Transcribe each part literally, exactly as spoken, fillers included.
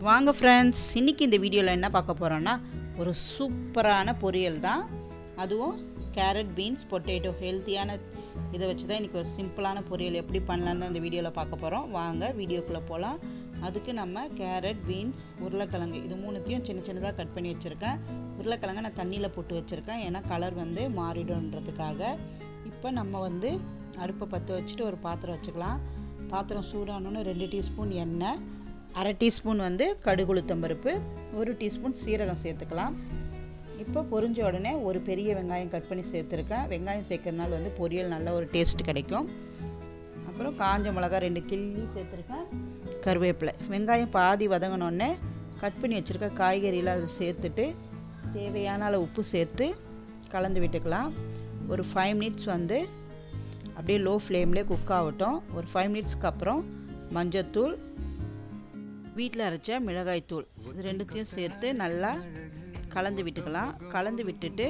வாங்க ஃப்ரெண்ட்ஸ், இன்றைக்கி இந்த வீடியோவில் என்ன பார்க்க போகிறோன்னா ஒரு சூப்பரான பொரியல் தான். அதுவும் கேரட், பீன்ஸ், பொட்டேட்டோ ஹெல்த்தியான இதை வச்சு தான் இன்றைக்கி ஒரு சிம்பிளான பொரியல் எப்படி பண்ணலான்னு தான் இந்த வீடியோவில் பார்க்க போகிறோம். வாங்க வீடியோக்குள்ளே போகலாம். அதுக்கு நம்ம கேரட், பீன்ஸ், உருளைக்கிழங்கு இது மூணுத்தையும் சின்ன சின்னதாக கட் பண்ணி வச்சுருக்கேன். உருளைக்கிழங்கை நான் தண்ணியில் போட்டு வச்சுருக்கேன், ஏன்னா கலர் வந்து மாறிடும்ன்றதுக்காக. இப்போ நம்ம வந்து அடுப்பை பற்ற வச்சுட்டு ஒரு பாத்திரம் வச்சுக்கலாம். பாத்திரம் சூடானோன்னு ரெண்டு டீஸ்பூன் எண்ணெய், அரை டீஸ்பூன் வந்து கடுகு உளுத்தம்பருப்பு, ஒரு டீஸ்பூன் சீரகம் சேர்த்துக்கலாம். இப்போ பொரிஞ்ச உடனே ஒரு பெரிய வெங்காயம் கட் பண்ணி சேர்த்துருக்கேன். வெங்காயம் சேர்க்கறதுனால வந்து பொரியல் நல்ல ஒரு டேஸ்ட் கிடைக்கும். அப்புறம் காஞ்ச மிளகா ரெண்டு கிள்ளி சேர்த்துருக்கேன். கருவேப்பிலை. வெங்காயம் பாதி வதங்கினோடனே கட் பண்ணி வச்சுருக்க காய்கறியில் அதை சேர்த்துட்டு தேவையான அளவு உப்பு சேர்த்து கலந்து விட்டுக்கலாம். ஒரு ஃபைவ் மினிட்ஸ் வந்து அப்படியே லோ ஃப்ளேம்லேயே குக் ஆகட்டும். ஒரு ஃபைவ் மினிட்ஸ்க்கு அப்புறம் மஞ்சத்தூள், வீட்டில் அரைச்ச மிளகாய்த்தூள் இது ரெண்டுத்தையும் சேர்த்து நல்லா கலந்து விட்டுக்கலாம். கலந்து விட்டுட்டு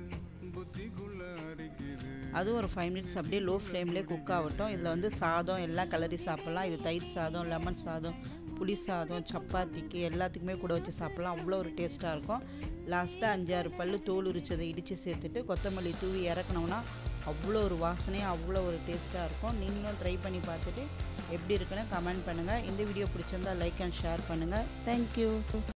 அதுவும் ஒரு ஃபைவ் மினிட்ஸ் அப்படியே லோ ஃப்ளேம்லேயே குக் ஆகட்டும். இதில் வந்து சாதம் எல்லாம் கிளறி சாப்பிட்லாம். இது தயிர் சாதம், லெமன் சாதம், புளி சாதம், சப்பாத்திக்கு எல்லாத்துக்குமே கூட வச்சு சாப்பிட்லாம். அவ்வளோ ஒரு டேஸ்ட்டாக இருக்கும். லாஸ்ட்டாக அஞ்சாறு பல் தோல் உரிச்சதை இடித்து சேர்த்துட்டு கொத்தமல்லி தூவி இறக்கணும்னா அவ்வளோ ஒரு வாசனையாக அவ்வளோ ஒரு டேஸ்ட்டாக இருக்கும். நீங்களும் ட்ரை பண்ணி பார்த்துட்டு எப்படி இருக்குன்னு கமெண்ட் பண்ணுங்கள். இந்த வீடியோ பிடிச்சிருந்தால் லைக் அண்ட் ஷேர் பண்ணுங்கள். தேங்க்யூ.